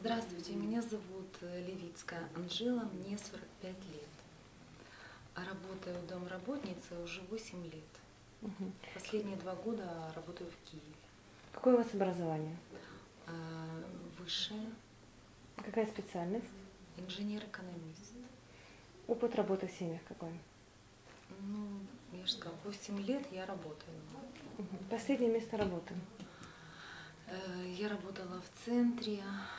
Здравствуйте, меня зовут Левицкая Анжела, мне 45 лет. А работаю домработницей уже 8 лет. Мгм. Последние 2 года работаю в Киеве. Какое у вас образование? Высшее, Какая специальность? инженер-экономист. Опыт работы в семьях какой? Ну, я же сказала, 8 лет я работаю. Последнее место работы. Я работала в центре,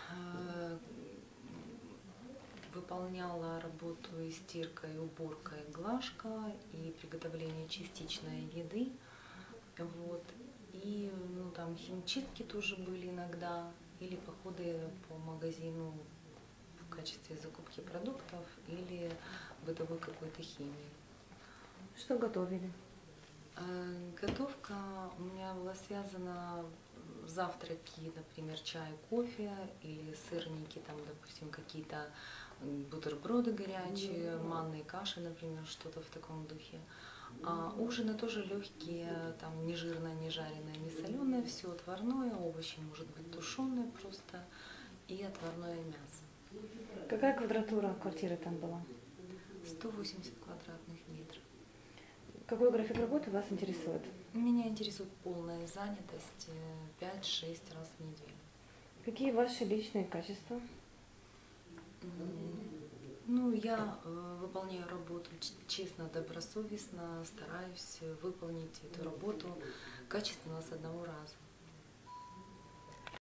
выполняла работу и стирка, и уборка, и глажка, и приготовление частичной еды. Вот. И там химчистки тоже были иногда, или походы по магазину в качестве закупки продуктов или бытовой какой-то химии. Что готовили? Готовка у меня была связана завтраки, например, чай, кофе или сырники, там, допустим, какие-то бутерброды горячие, манные каши, например, что-то в таком духе. А ужины тоже легкие, там не жирное, не жареное, не соленое, все отварное, овощи, может быть, тушеные просто, и отварное мясо. Какая квадратура квартиры там была? 180 квадратных метров. Какой график работы вас интересует? Меня интересует полная занятость 5-6 раз в неделю. Какие ваши личные качества? Ну, я выполняю работу честно, добросовестно, стараюсь выполнить эту работу качественно с одного раза.